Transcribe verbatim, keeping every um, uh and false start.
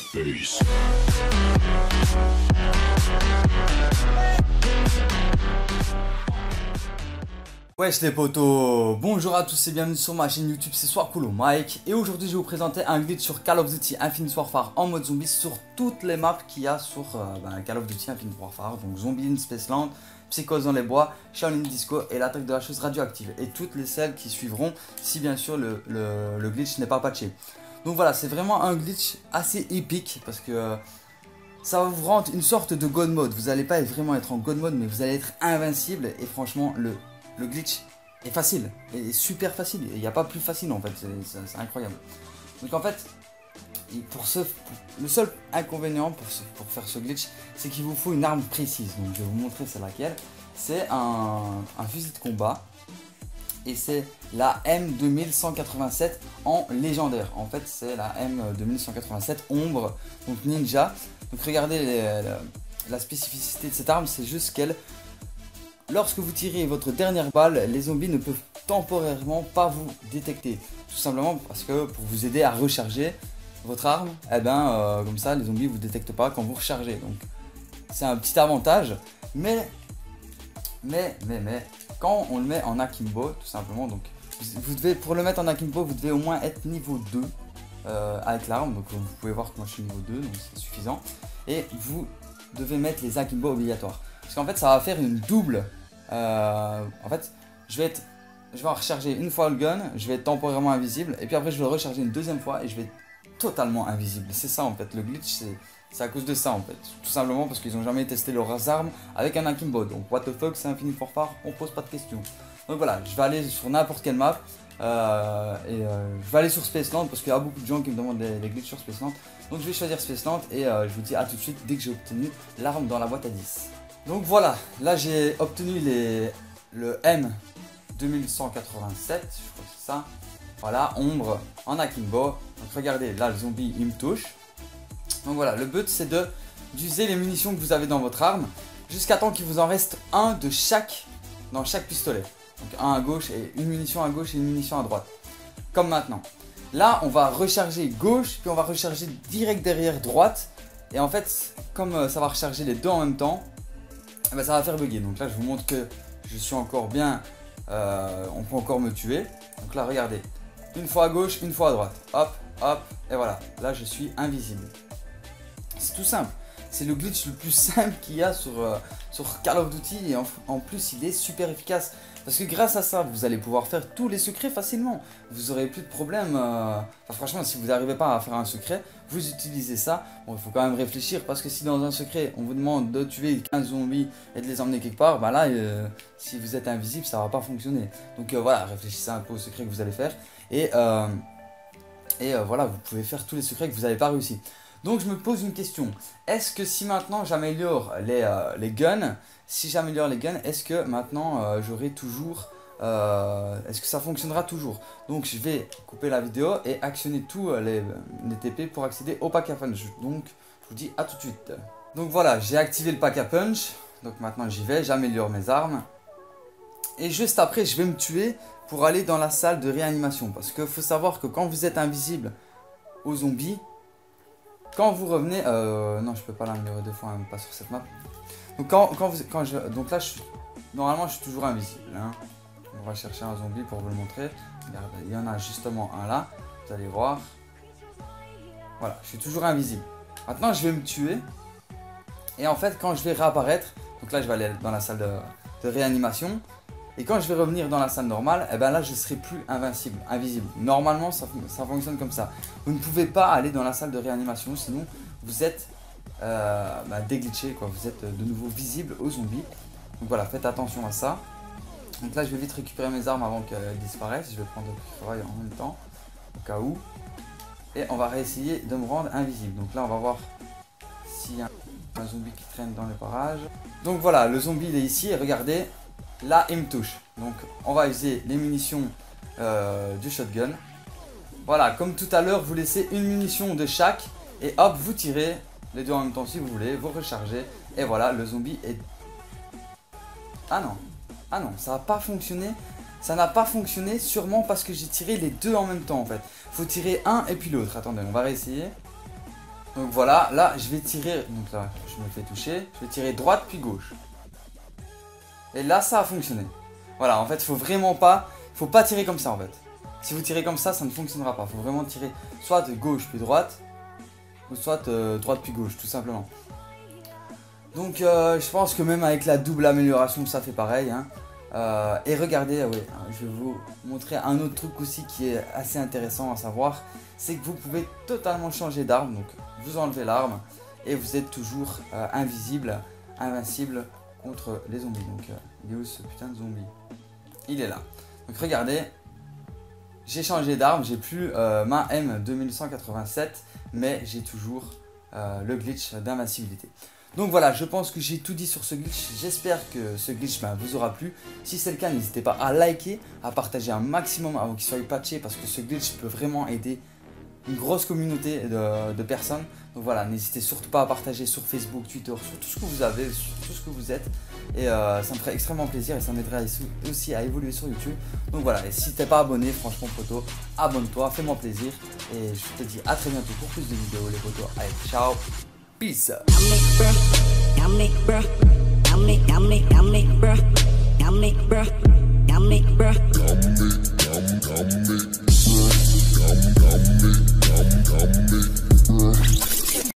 face. Wesh les potos, bonjour à tous et bienvenue sur ma chaîne YouTube, c'est Soircoolo Mike. Et aujourd'hui je vais vous présenter un glitch sur Call of Duty Infinite Warfare en mode zombie sur toutes les maps qu'il y a sur euh, ben, Call of Duty Infinite Warfare. Donc Zombie in Spaceland, Psychose dans les bois, Shaolin Disco et l'attaque de la chose radioactive. Et toutes les celles qui suivront si bien sûr le, le, le glitch n'est pas patché. Donc voilà, c'est vraiment un glitch assez épique parce que euh, ça va vous rendre une sorte de God Mode. Vous n'allez pas vraiment être en God Mode mais vous allez être invincible et franchement le... Le glitch est facile, est super facile, il n'y a pas plus facile en fait, c'est incroyable. Donc en fait, pour ce, pour, le seul inconvénient pour, ce, pour faire ce glitch, c'est qu'il vous faut une arme précise. Donc je vais vous montrer c'est laquelle. C'est un, un fusil de combat et c'est la M deux mille cent quatre-vingt-sept en légendaire. En fait c'est la M deux mille cent quatre-vingt-sept Ombre, donc Ninja. Donc regardez les, la, la spécificité de cette arme, c'est juste qu'elle... Lorsque vous tirez votre dernière balle, les zombies ne peuvent temporairement pas vous détecter. Tout simplement parce que pour vous aider à recharger votre arme, eh ben, euh, comme ça les zombies ne vous détectent pas quand vous rechargez. Donc c'est un petit avantage. Mais, mais, mais, mais, quand on le met en Akimbo, tout simplement, donc vous devez, pour le mettre en Akimbo, vous devez au moins être niveau deux euh, avec l'arme. Donc vous pouvez voir que moi je suis niveau deux, donc c'est suffisant. Et vous devez mettre les Akimbo obligatoires. Parce qu'en fait ça va faire une double... Euh, en fait, je vais être, je vais en recharger une fois le gun, je vais être temporairement invisible, et puis après je vais le recharger une deuxième fois et je vais être totalement invisible. C'est ça en fait, le glitch, c'est à cause de ça en fait. Tout simplement parce qu'ils n'ont jamais testé leurs armes avec un Akimbo. Donc what the fuck, c'est Infinite Warfare, on pose pas de questions. Donc voilà, je vais aller sur n'importe quelle map, euh, et euh, je vais aller sur Spaceland parce qu'il y a beaucoup de gens qui me demandent les, les glitches sur Spaceland. Donc je vais choisir Spaceland et euh, je vous dis à tout de suite dès que j'ai obtenu l'arme dans la boîte à dix. Donc voilà, là j'ai obtenu les, le M deux mille cent quatre-vingt-sept, je crois que c'est ça. Voilà, Ombre en Akimbo. Donc regardez, là le zombie il me touche. Donc voilà, le but c'est de d'user les munitions que vous avez dans votre arme jusqu'à temps qu'il vous en reste un de chaque dans chaque pistolet. Donc un à gauche et une munition à gauche et une munition à droite. Comme maintenant. Là on va recharger gauche puis on va recharger direct derrière droite. Et en fait, comme ça va recharger les deux en même temps, eh ben, ça va faire bugger. Donc là je vous montre que je suis encore bien, euh, on peut encore me tuer. Donc là regardez, une fois à gauche, une fois à droite, hop, hop, et voilà, là je suis invisible. C'est tout simple, c'est le glitch le plus simple qu'il y a sur, euh, sur Call of Duty. Et en, en plus il est super efficace. Parce que grâce à ça, vous allez pouvoir faire tous les secrets facilement. Vous n'aurez plus de problème. Euh... Enfin, franchement, si vous n'arrivez pas à faire un secret, vous utilisez ça. Bon, il faut quand même réfléchir. Parce que si dans un secret, on vous demande de tuer quinze zombies et de les emmener quelque part, bah là, euh, si vous êtes invisible, ça ne va pas fonctionner. Donc euh, voilà, réfléchissez un peu au secret que vous allez faire. Et, euh, et euh, voilà, vous pouvez faire tous les secrets que vous n'avez pas réussi. Donc je me pose une question, est-ce que si maintenant j'améliore les, euh, les guns, si j'améliore les guns, est-ce que maintenant euh, j'aurai toujours, euh, est-ce que ça fonctionnera toujours? Donc je vais couper la vidéo et actionner tous les, les T P pour accéder au pack à punch. Donc je vous dis à tout de suite. Donc voilà, j'ai activé le pack à punch, donc maintenant j'y vais, j'améliore mes armes. Et juste après je vais me tuer pour aller dans la salle de réanimation. Parce qu'il faut savoir que quand vous êtes invisible aux zombies, quand vous revenez, euh, non je peux pas l'améliorer deux fois, même pas sur cette map. Donc quand, quand vous, quand je, donc là je suis, normalement je suis toujours invisible. Hein. On va chercher un zombie pour vous le montrer. Regardez, il y en a justement un là, vous allez voir. Voilà, je suis toujours invisible. Maintenant je vais me tuer. Et en fait quand je vais réapparaître, donc là je vais aller dans la salle de, de réanimation. Et quand je vais revenir dans la salle normale, et eh ben là je serai plus invincible, invisible. Normalement ça, ça fonctionne comme ça. Vous ne pouvez pas aller dans la salle de réanimation, sinon vous êtes euh, bah, déglitché, quoi. Vous êtes de nouveau visible aux zombies. Donc voilà, faites attention à ça. Donc là je vais vite récupérer mes armes avant qu'elles disparaissent. Je vais prendre le travail en même temps, au cas où. Et on va réessayer de me rendre invisible. Donc là on va voir s'il y a un zombie qui traîne dans les parages. Donc voilà, le zombie il est ici et regardez. Là il me touche, donc on va user les munitions euh, du shotgun. Voilà, comme tout à l'heure, vous laissez une munition de chaque et hop, vous tirez les deux en même temps si vous voulez, vous rechargez et voilà, le zombie est... Ah non, ah non, ça n'a pas fonctionné. Ça n'a pas fonctionné sûrement parce que j'ai tiré les deux en même temps en fait. Faut tirer un et puis l'autre. Attendez, on va réessayer. Donc voilà, là je vais tirer, donc là je me fais toucher, je vais tirer droite puis gauche. Et là ça a fonctionné. Voilà, en fait il faut vraiment pas, faut pas tirer comme ça en fait. Si vous tirez comme ça, ça ne fonctionnera pas. Il faut vraiment tirer soit de gauche puis droite, ou soit euh, droite puis gauche, tout simplement. Donc euh, je pense que même avec la double amélioration, ça fait pareil. Hein. Euh, et regardez, ouais, je vais vous montrer un autre truc aussi qui est assez intéressant à savoir. C'est que vous pouvez totalement changer d'arme. Donc vous enlevez l'arme et vous êtes toujours euh, invisible, invincible contre les zombies. Donc euh, il est où ce putain de zombie? Il est là. Donc regardez, j'ai changé d'arme, j'ai plus euh, ma M deux mille cent quatre-vingt-sept, mais j'ai toujours euh, le glitch d'invincibilité. Donc voilà, je pense que j'ai tout dit sur ce glitch. J'espère que ce glitch ben, vous aura plu. Si c'est le cas, n'hésitez pas à liker, à partager un maximum avant qu'il soit patché, parce que ce glitch peut vraiment aider une grosse communauté de, de personnes. Donc voilà, n'hésitez surtout pas à partager sur Facebook, Twitter, sur tout ce que vous avez, sur tout ce que vous êtes. Et euh, ça me ferait extrêmement plaisir et ça m'aiderait aussi à évoluer sur YouTube. Donc voilà, et si t'es pas abonné, franchement poto, abonne-toi, fais-moi plaisir. Et je te dis à très bientôt pour plus de vidéos les potos. Allez, ciao, peace. Yummy, bruh. Yummy, yummy, yummy, bruh. Yummy, bruh.